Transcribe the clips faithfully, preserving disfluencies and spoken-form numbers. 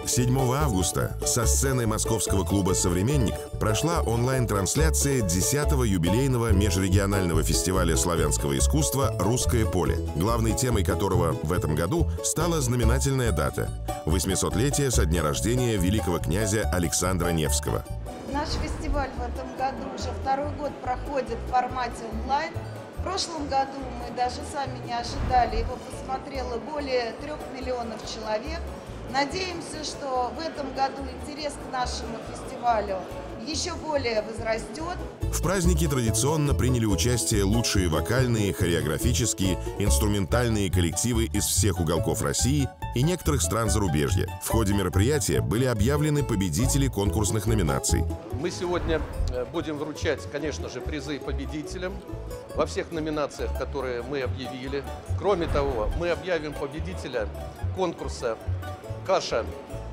седьмого августа со сцены московского клуба «Современник» прошла онлайн-трансляция десятого юбилейного межрегионального фестиваля славянского искусства «Русское поле», главной темой которого в этом году стала знаменательная дата – восьмисотлетие со дня рождения великого князя Александра Невского. Наш фестиваль в этом году уже второй год проходит в формате онлайн. В прошлом году мы даже сами не ожидали, его посмотрело более трех миллионов человек. Надеемся, что в этом году интерес к нашему фестивалю еще более возрастет. В празднике традиционно приняли участие лучшие вокальные, хореографические, инструментальные коллективы из всех уголков России и некоторых стран зарубежья. В ходе мероприятия были объявлены победители конкурсных номинаций. Мы сегодня будем вручать, конечно же, призы победителям во всех номинациях, которые мы объявили. Кроме того, мы объявим победителя конкурса «Каша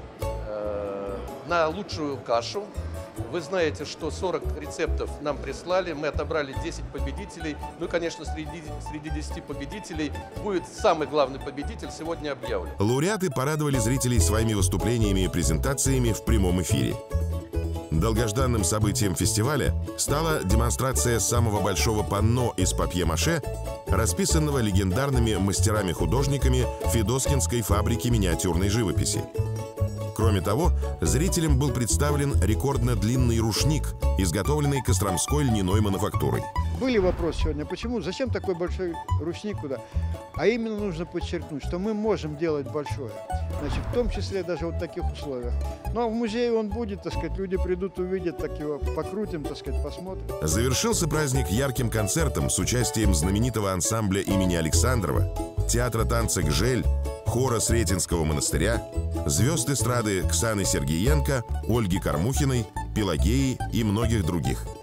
э, на лучшую кашу». Вы знаете, что сорок рецептов нам прислали, мы отобрали десять победителей. Ну и, конечно, среди, среди десяти победителей будет самый главный победитель сегодня объявлен. Лауреаты порадовали зрителей своими выступлениями и презентациями в прямом эфире. Долгожданным событием фестиваля стала демонстрация самого большого панно из папье-маше, расписанного легендарными мастерами-художниками Федоскинской фабрики миниатюрной живописи. Кроме того, зрителям был представлен рекордно длинный рушник, изготовленный костромской льняной мануфактурой. Были вопросы сегодня, почему, зачем такой большой рушник куда? А именно нужно подчеркнуть, что мы можем делать большое, значит, в том числе даже вот в таких условиях. Ну а в музее он будет, так сказать, люди придут, увидят, так его покрутим, так сказать, посмотрим. Завершился праздник ярким концертом с участием знаменитого ансамбля имени Александрова, театра танца «Гжель», хора Сретенского монастыря, звезд эстрады Ксаны Сергеенко, Ольги Кормухиной, Пелагеи и многих других.